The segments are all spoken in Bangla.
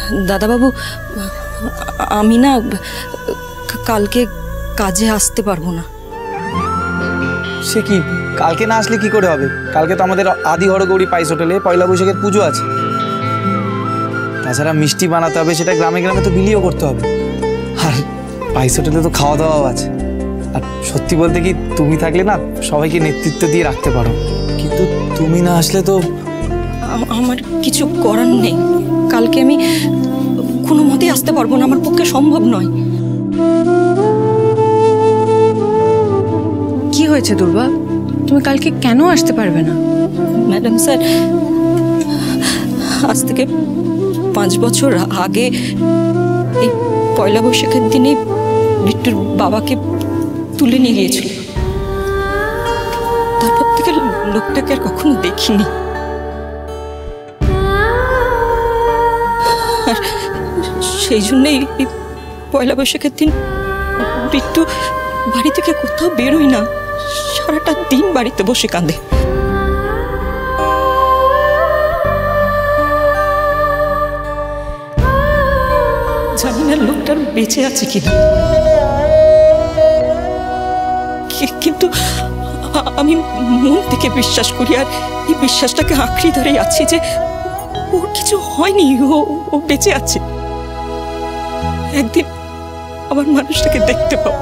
দাদাবাবু, আমি না কালকে কাজে আসতে পারবো না। সে কি, কালকে না আসলে কি করে হবে? কালকে তো আমাদের আদি হরগৌরী পাইস হোটেলে পয়লা বৈশাখের পুজো আছে। তাছাড়া মিষ্টি বানাতে হবে, সেটা গ্রামে গ্রামে তো বিলিও করতে হবে। আর পাইস হোটেলে তো খাওয়া দাওয়াও আছে। আর সত্যি বলতে কি, তুমি থাকলে না সবাইকে নেতৃত্ব দিয়ে রাখতে পারো, কিন্তু তুমি না আসলে তো আমার কিছু করার নেই। কালকে আমি কোনো মতেই আসতে পারবো না, আমার পক্ষে সম্ভব নয়। কি হয়েছে দুর্বা, তুমি কালকে কেন আসতে পারবে না? ম্যাডাম স্যার, আজ থেকে 5 বছর আগে এই পয়লা বৈশাখের দিনে বিট্টুর বাবাকে তুলে নিয়ে গিয়েছিল। তারপর থেকে লোকটাকে আর কখনো দেখিনি। আর সেই জন্যই পয়লা বৈশাখের দিন বিট্টু বাড়ি থেকে কোথাও বেরোয় না, সারাটা দিন বাড়িতে বসে কাঁদে। জানি না লোকটার বেঁচে আছে কিনা, কিন্তু আমি মন থেকে বিশ্বাস করি, আর এই বিশ্বাসটাকে আঁকড়ে ধরে আছি যে ওর কিছু হয়নি, ও বেঁচে আছে। একদিন আমার মানুষটাকে দেখতে পাবো।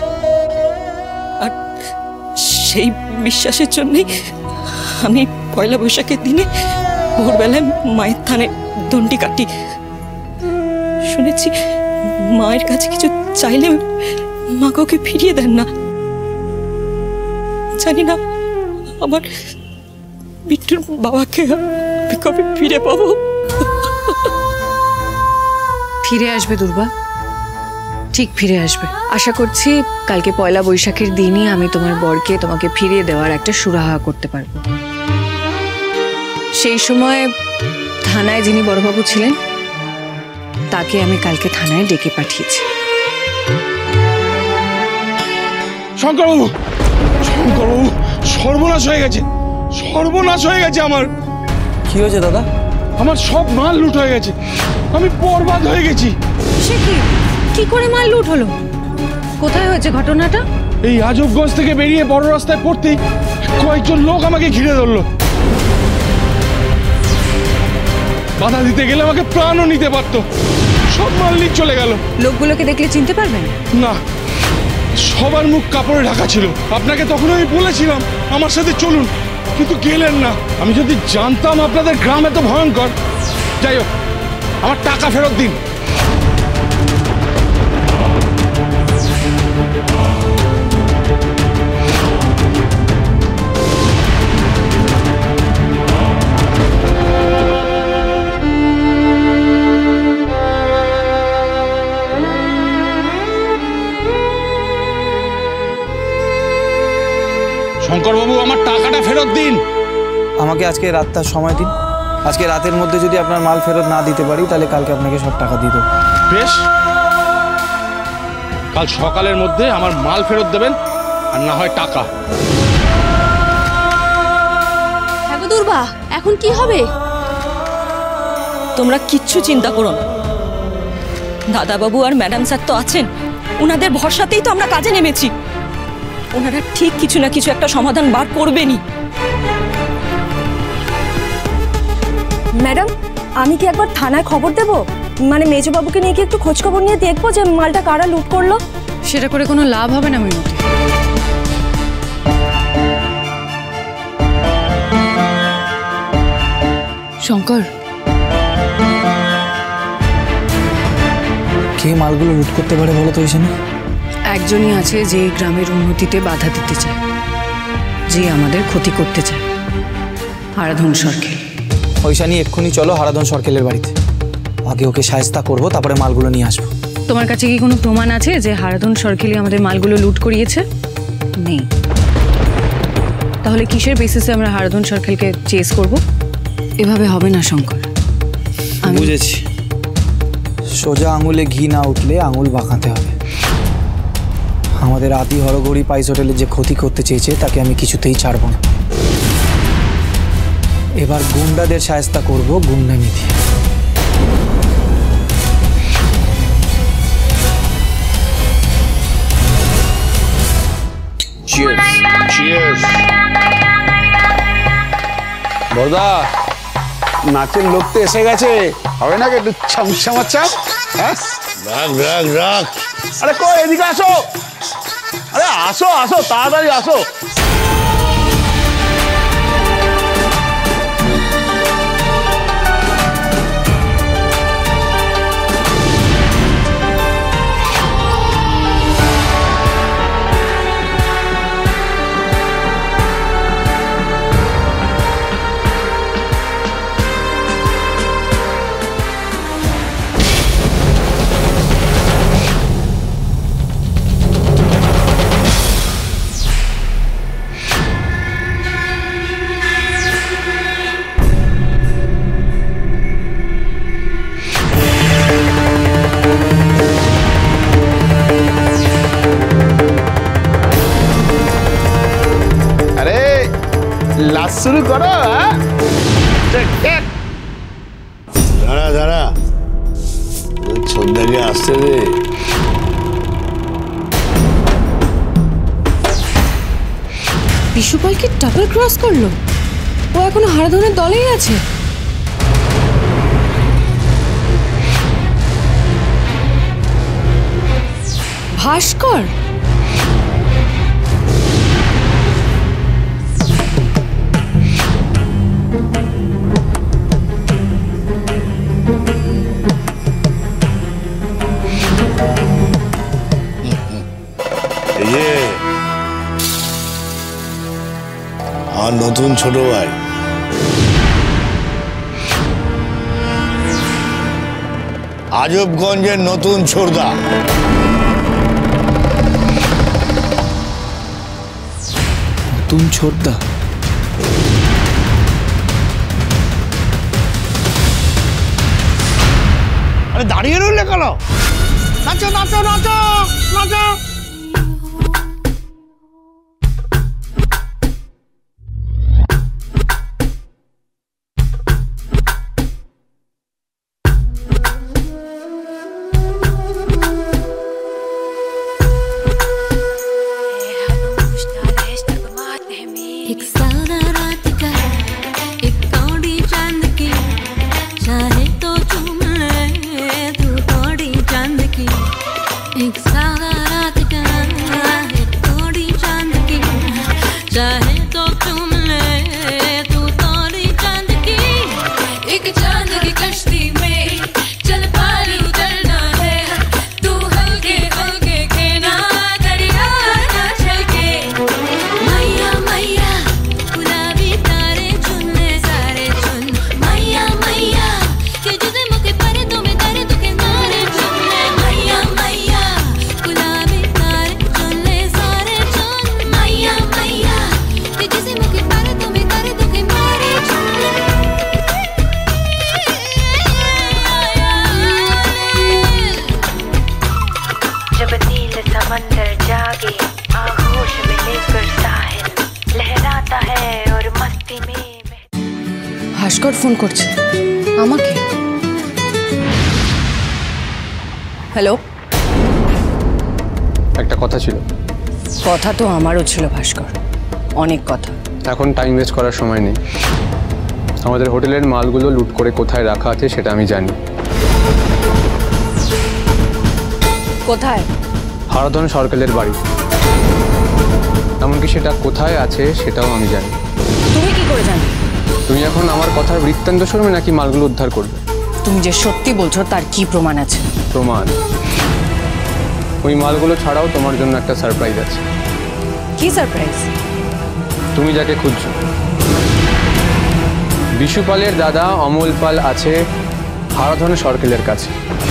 আর সেই বিশ্বাসের জন্যই আমি পয়লা বৈশাখের দিনে ভোরবেলায় মায়ের থানে দণ্ডি কাটি। শুনেছি মায়ের কাছে কিছু চাইলে মা কাউকে ফিরিয়ে দেন না। জানি না আমার বিট্টুর বাবাকে কবে ফিরে পাবো। ফিরে আসবে দুর্বা, ঠিক ফিরে আসবে। আশা করছি কালকে পয়লা বৈশাখের দিনই আমি তোমার বরকে তোমাকে ফিরিয়ে দেওয়ার একটা সুরাহা করতে পারবো। সেই সময় থানায় যিনি বড়বাবু ছিলেন তাকে আমি কালকে থানায় ডেকে পাঠিয়েছি। শঙ্করবাবু, শঙ্করবাবু, সর্বনাশ হয়ে গেছে, সর্বনাশ হয়ে গেছে আমার। কি হয়েছে দাদা? আমার সব মাল লুট হয়ে গেছে, আমি বরবাদ হয়ে গেছি। সে কি করে মাল লুট হলো? কোথায় হয়েছে ঘটনাটা? এই আজবগঞ্জ থেকে বেরিয়ে বড় রাস্তায় পড়তেই কয়েকজন লোক আমাকে ঘিরে ধরলো। বাধা দিতে গেলে আমাকে প্রাণও নিতে পারতো। সব মাল নিয়ে চলে গেল। লোকগুলোকে দেখলে চিনতে পারবেন না, সবার মুখ কাপড়ে ঢাকা ছিল। আপনাকে তখন আমি বলেছিলাম আমার সাথে চলুন, কিন্তু গেলেন না। আমি যদি জানতাম আপনাদের গ্রাম এত ভয়ঙ্কর। যাই হোক, আমার টাকা ফেরত দিন। শঙ্করবাবু, আমার টাকাটা ফেরত দিন। আমাকে আজকে রাতটা সময় দিন। আজকে রাতের মধ্যে যদি আপনার মাল ফেরত না দিতে পারি, তাহলে কালকে আপনাকে সব টাকা দিয়ে দেবো। বেশ, কাল সকালের মধ্যে আমার মাল ফেরত দেবেন, আর না হয় টাকা। দুর্বা, এখন কি হবে? তোমরা কিচ্ছু চিন্তা করো না। দাদাবাবু আর ম্যাডাম স্যার তো আছেন, ওনাদের ভরসাতেই তো আমরা কাজে নেমেছি। ওনারা ঠিক কিছু না কিছু একটা সমাধান বার করবেনই। ম্যাডাম, আমি কি একবার থানায় খবর দেব? মানে মেজবাবুকে নিয়ে কি একটু খোঁজ খবর নিয়ে দেখবো যে মালটা কারা লুট করলো? সেটা করে কোনো লাভ হবে না মিনতি। শঙ্কর, কে মালগুলো লুট করতে পারে বলো তো? এখানে একজনই আছে যে গ্রামের উন্নতিতে বাধা দিতে চায়, যে আমাদের ক্ষতি করতে চায়। হারাধন সরকেল। পয়সা নিয়ে এক্ষুনি চলো হারাধন সরকেলের বাড়িতে। আগে ওকে শায়েস্তা করবো, তারপরে মালগুলো নিয়ে আসবো। তোমার কাছে কি কোনো প্রমাণ আছে যে হারাধন সরকেলই আমাদের মালগুলো লুট করিয়েছে? নেই। তাহলে কিসের বেসিসে আমরা হারাধন সরকেলকে চেস করব? এভাবে হবে না শঙ্কর। বুঝেছি, সোজা আঙুলে ঘি না উঠলে আঙুল বাঁকাতে হবে। আমাদের আদি হরগৌরী পাইস হোটেলে যে ক্ষতি করতে চেয়েছে তাকে আমি কিছুতেই ছাড়ব না। এবার গুন্ডাদের শায়েস্তা করব গুন্ডামি দিয়ে। বড়দা, নাচের লোক তো এসে গেছে, হবে না একটু চামচামাচাম? হ্যাঁ, রাখ রাখ রাখ। আরে কই, এদিকে আসো। আরে আসো আসো, তাড়াতাড়ি আসো। লাস শুরু করো। দাঁড়া দাঁড়া, ছোটদাকে আসতে দে। বিশুপাল কি ডাবল ক্রস করলো? ও এখনো হারাধনের দলেই আছে। ভাস্কর, আর নতুন ছোট ভাই আজবগঞ্জের নতুন ছোড়দা। নতুন ছোটদা? আরে দাঁড়িয়ে রইলে কেন? নাচো নাচো নাচো নাচো। एक सारा रात का एक कौड़ी चांद की चाहे तो चूम ले तू कौड़ी चांद की। एक सारा रात का एक कौड़ी चांद की चाहे तो चूम ले तू कौड़ी चांद की। एक चांद की कश्ती में चल पारी उतरना है तू हल्के हल्के के ना दरिया ना चल के। मैया मैया गुलाबी तारे चुनने सारे चुन। मैया मैया के जुदे मुके पर तुम्हें करे तो के नारे चुनने। मैया मैया गुलाबी तारे चुनने सारे चुन। मैया मैया के जुदे मुके पर तुम्हें करे तो के नारे चुनने। जब नील समंदर जागे आगोश में लेकर साहिल लहराता है और मस्ती में। ভাস্কর ফোন করছে আমাকে। হ্যালো, একটা কথা ছিল। কথা তো আমারও ছিল ভাস্কর, অনেক কথা। এখন টাইম ওয়েস্ট করার সময় নেই। আমাদের হোটেলের মালগুলো লুট করে কোথায় রাখা আছে সেটা আমি জানি। কোথায়? হারাধন সরকারের বাড়ি। এমনকি সেটা কোথায় আছে সেটাও আমি জানি। তুমি কি করে জানো? তুমি এখন আমার কথার বৃত্তান্ত শুনবে নাকি মালগুলো উদ্ধার করবে? তুমি যে সত্যি বলছো তার কি প্রমাণ আছে? প্রমাণ? ওই মালগুলো ছাড়াও তোমার জন্য একটা সারপ্রাইজ আছে। কি সারপ্রাইজ? তুমি যাকে খুঁজছো, বিশুপালের দাদা অমল পাল আছে হারাধন সরকারের কাছে।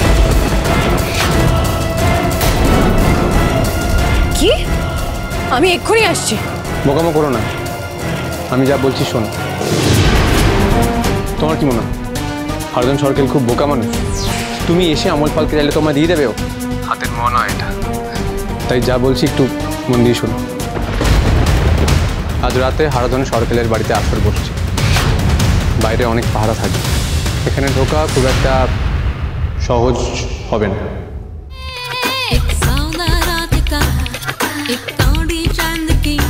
কি? আমি এক্ষুনি আসছি। বোকামো করো না, আমি যা বলছি শোনো। তোমার কি মনে হয় হারাধন সরকার খুব বোকা মানুষ? তুমি এসে অমল পালকে চাইলে তোমায় দিয়ে দেবে? ও হাতের মন হয় এটা। তাই যা বলছি একটু মন দিয়ে শোনো। আজ রাতে হারাধন সরকারের বাড়িতে আসর বসছে। বাইরে অনেক পাহারা থাকে, এখানে ঢোকা খুব একটা সহজ হবে না। एक सौदा रात का एक कौड़ी चांद की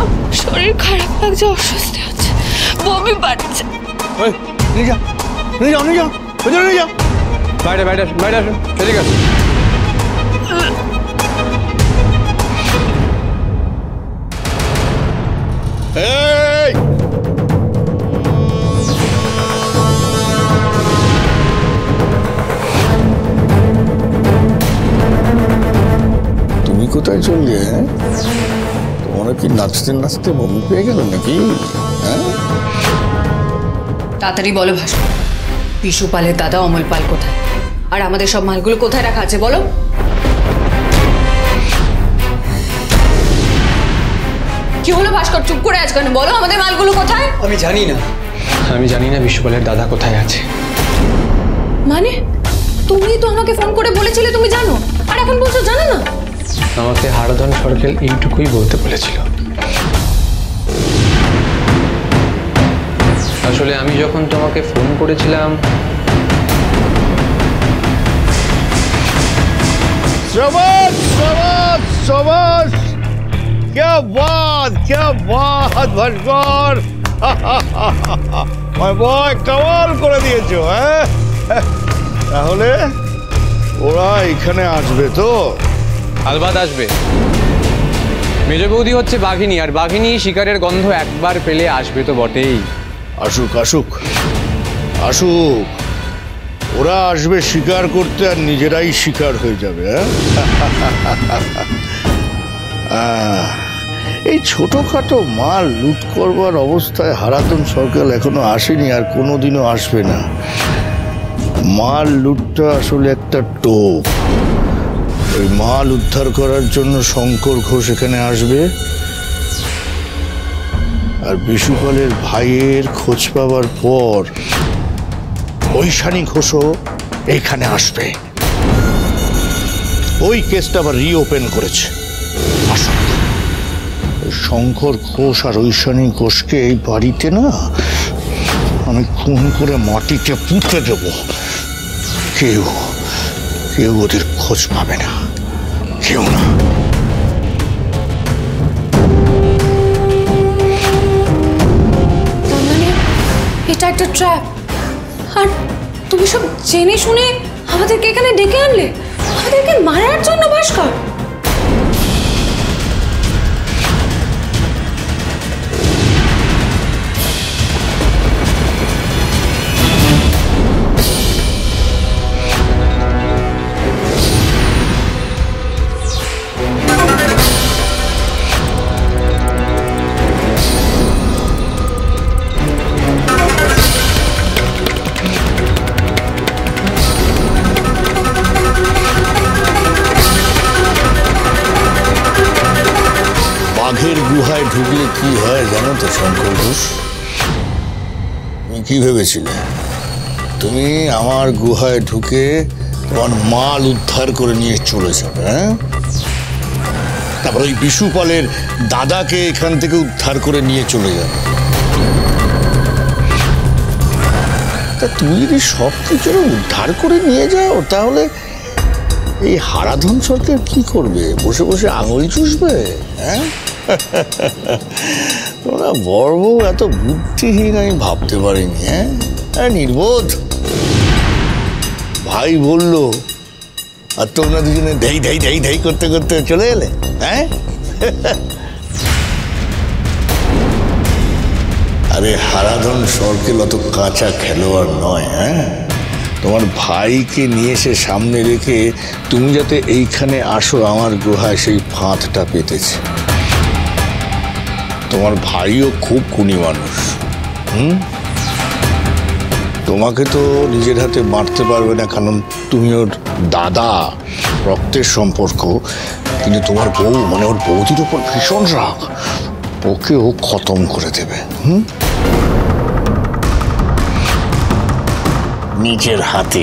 শরীর খারাপ লাগছে, অস্বস্তি হচ্ছে, বমি পাচ্ছে। নিয়ে যাও নিয়ে যাও নিয়ে যাও ভেতরে নিয়ে যাও। বাইরে বাইরে আসুন, বাইরে আসুন, এদিকে আসুন। এই তুমি কোথায় চললে? তোমার কি নাচতে নাচতে বমি পেয়ে গেল নাকি? হ্যাঁ, তাড়াতাড়ি বলো ভাস্কর, বিশু পালের দাদা অমল পাল কোথায়, আর আমাদের সব মালগুলো কোথায় রাখা আছে বলো। কি হলো ভাস্কর, চুপ করে আজ কেন? বলো আমাদের মালগুলো কোথায়। আমি জানি না বিশ্বপালের দাদা কোথায় আছে। মানে তুমি তো আমাকে ফোন করে বলেছিলে তুমি জানো, আর এখন বলছো জানো না। আমাকে হারাধন সরকেল এইটুকুই বলতে বলেছিল। আসলে আমি যখন তোমাকে ফোন করেছিলাম शाबाश शाबाश शाबाश, क्या बात भास्कर, মাই বয় কামাল করে দিয়েছো। হ্যাঁ, তাহলে ওরা এখানে আসবে তো? আলবাদ আসবে। মেজ বৌদি হচ্ছে বাঘিনী, আর বাঘিনী শিকারের গন্ধ একবার পেলে আসবে তো বটেই। আসুক আসুক আসুক, ওরা আসবে শিকার করতে, আর নিজেরাই শিকার হয়ে যাবে। এই ছোটখাটো মাল লুট করবার অবস্থায় হারাধন সরকার এখনো আসেনি, আর কোনোদিনও আসবে না। মাল লুটটা আসলে একটা টোপ। ওই মাল উদ্ধার করার জন্য শঙ্কর ঘোষ এখানে আসবে, আর বিশুপালের ভাইয়ের খোঁজ পাওয়ার পর ঐশানী ঘোষও এইখানে আসবে। ওই কেসটা আবার রিওপেন করেছে। আসুক, শঙ্কর ঘোষ আর ঐশানী ঘোষকে এই বাড়িতে না আমি খুন করে মাটিতে পুঁতে দেব। কেউ কেউ ওদের খোঁজ পাবে না, কেউ না। এটা একটা ট্র্যাপ, আর তুমি সব জেনে শুনে আমাদেরকে এখানে ডেকে আনলে, আমাদেরকে মারার জন্য ভাস্কর। বাঘের গুহায় ঢুকলে কি হয় জানো তো শঙ্কর ঘোষ? তুমি কি ভেবেছিলে তুমি আমার গুহায় ঢুকে তোমার মাল উদ্ধার করে নিয়ে চলে যাবে? হ্যাঁ, তারপর ওই বিশুপালের দাদাকে এখান থেকে উদ্ধার করে নিয়ে চলে যাবে। তা তুমি যদি সব কিছু উদ্ধার করে নিয়ে যাও, তাহলে এই হারাধন সরকার কি করবে? বসে বসে আঙুল চুষবে? হ্যাঁ, তোমরা বড় বউ এত বুদ্ধিহীন আমি ভাবতে পারিনি। হ্যাঁ, নির্বোধ। ভাই বললো আর তোমরা দুজনে ধাই ধাই ধাই ধাই করতে করতে চলে এলে। হ্যাঁ, আরে হারাধন সরকেল অত কাঁচা খেলোয়াড় নয়। হ্যাঁ, তোমার ভাইকে নিয়ে এসে সামনে রেখে তুমি যাতে এইখানে আসো আমার গুহায়, সেই ফাঁদটা পেতেছে। তোমার ভাইও খুব খুনি মানুষ। তোমাকে তো নিজের হাতে মারতে পারবে না, কারণ তুমি ওর দাদা, রক্তের সম্পর্ক। কিন্তু তোমার বউ, মানে ওর বৌদির উপর ভীষণ রাগ, ওকে ও খতম করে দেবে। নিজের হাতে।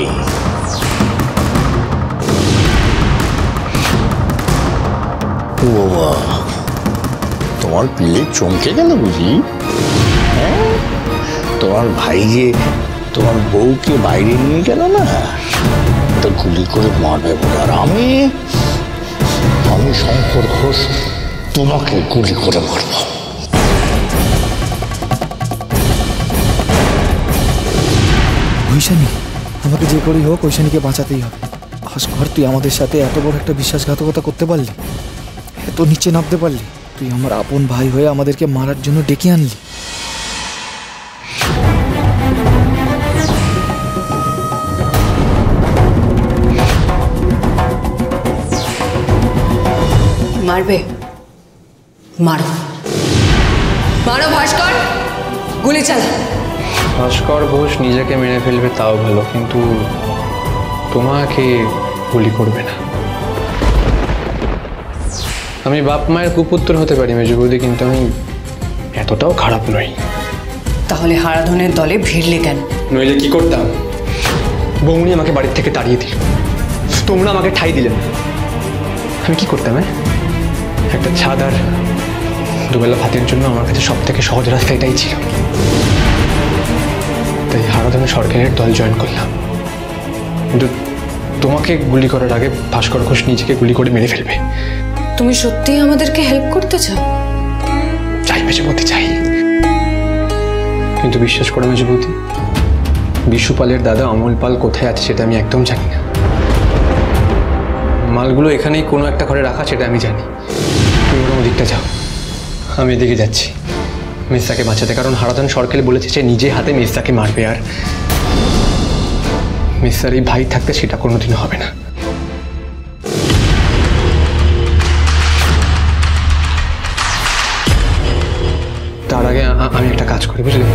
ও বাবা, তোমার পিলে চমকে গেল বুঝি? হ্যাঁ, তোমার ভাই যে তোমার বউকে বাইরে নিয়ে গেল না, তা গুলি করে মারবে বলে, আর আমি শঙ্কর ঘোষ তোমাকে গুলি করে মারব। ঐশানী, আমাকে যে করেই হোক ঐশানীকে বাঁচাতেই হবে। ভাস্কর, তুই আমাদের সাথে এত বড় একটা বিশ্বাসঘাতকতা করতে পারলি, এত নিচে নামতে পারলি, তুই আমার আপন ভাই হয়ে আমাদেরকে মারার জন্য ডেকে আনলি। মারবে? মারো, মারো ভাস্কর, গুলি চালা। ভাস্কর ঘোষ নিজেকে মেরে ফেলবে তাও ভালো, কিন্তু তোমাকে গুলি করবে না। আমি বাপ মায়ের কুপুত্র হতে পারি মেজো বৌদি, কিন্তু আমি এতটাও খারাপ নই। তাহলে হারাধনের দলে ভিড়লে কেন? নইলে কি করতাম? বৌনি আমাকে বাড়ির থেকে তাড়িয়ে দিল, তোমরা আমাকে ঠাই দিলেন, আমি কি করতাম? একটা ছাদ আর দুবেলা ভাতের জন্য আমার কাছে সব থেকে সহজ রাস্তা এটাই ছিল। তাই হারাধনের সরকারের দল জয়েন করলাম। কিন্তু তোমাকে গুলি করার আগে ভাস্কর ঘোষ নিজেকে গুলি করে মেরে ফেলবে। তুমি সত্যিই আমাদেরকে হেল্প করতে চাও? চাই মেজবতী, চাই। কিন্তু বিশ্বাস করো মেজবতী, বিশুপালের দাদা অমল পাল কোথায় আছে সেটা আমি একদম জানি না। মালগুলো এখানেই কোনো একটা ঘরে রাখা, সেটা আমি জানি। তুমি ওরকম দিকটা যাও, আমি এদিকে যাচ্ছি মির্জাকে বাঁচাতে। কারণ হারাধন সরকার বলেছে সে নিজে হাতে মির্জাকে মারবে, আর মির্জার এই ভাই থাকতে সেটা কোনোদিনও হবে না। তার আগে আমি একটা কাজ করি, বুঝলে?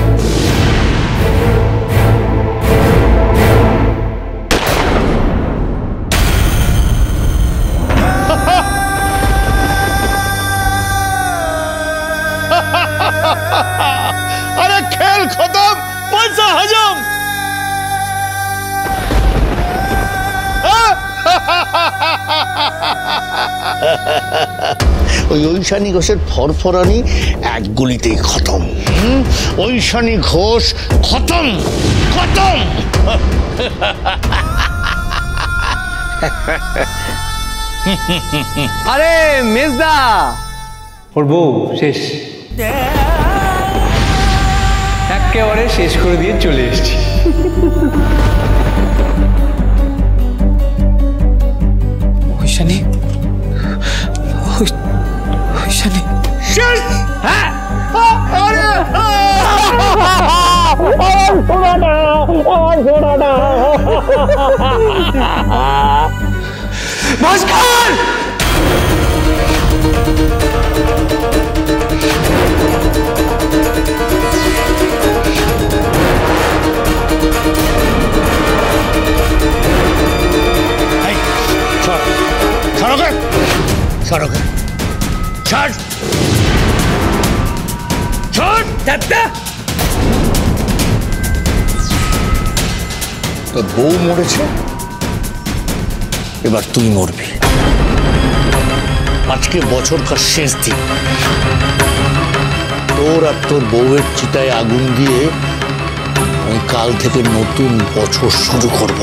अरे खेल खत्म, पैसा हजम। ওই ঐশানী ঘোষের ফরফরানি এক গুলিতেই খতম। ঐশানী ঘোষ খতম, খতম। আরে মেজদা, ওর বউ শেষ, একেবারে শেষ করে দিয়ে চলে এসেছি। ঐশানী, ঐশানী শেষ। হ্যাঁ, ভাস্কর! সড়কে সড়কে ছাড়, ছাড়। তোর বউ মরেছে, এবার তুই মরবি। আজকে বছরকার শেষ দিন, তোর আর তোর বউয়ের চিতায় আগুন দিয়ে আমি কাল থেকে নতুন বছর শুরু করব।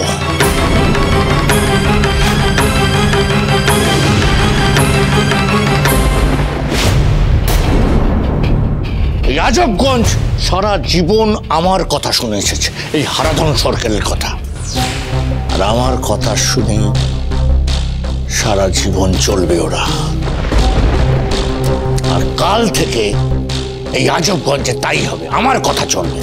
এই আজবগঞ্জ সারা জীবন আমার কথা শুনে এসেছে, এই হারাধন সরকারের কথা, আর আমার কথা শুনে সারা জীবন চলবে ওরা। আর কাল থেকে এই আজবগঞ্জে তাই হবে, আমার কথা চলবে।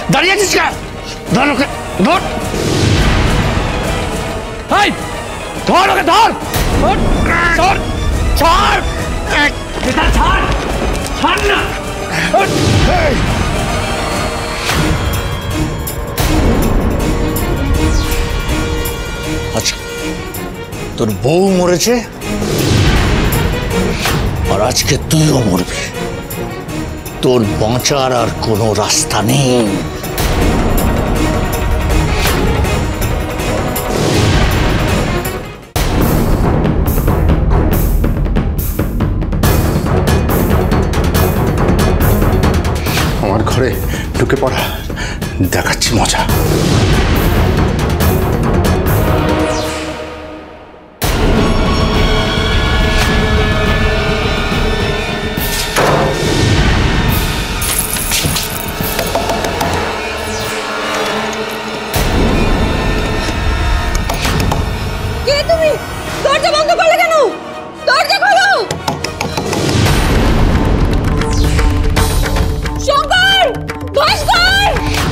দাঁড়িয়ে আছিস কেন? ধর ওকে, ধর। এই, ধর ওকে, ধর। ধর, ধর, ছাড়। এটা ছাড়, ছাড় না। এই, আচ্ছা, তোর বউ মরেছে আর আজকে তুইও মরবি। তোর বাঁচার আর কোনো রাস্তা নেই। আমার ঘরে ঢুকে পড়া, দেখাচ্ছি মজা। কে তুমি? দরজা বন্ধ করলে কেন? দরজা খোলো। শঙ্কর, ভাস্কর।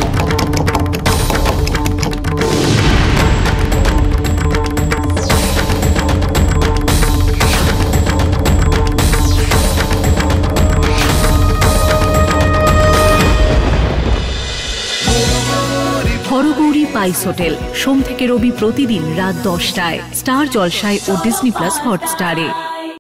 হরগৌরী পাইস হোটেল সোম থেকে রবি প্রতিদিন রাত 10টায় স্টার জলসায় ও ডিজনি প্লাস হটস্টারে।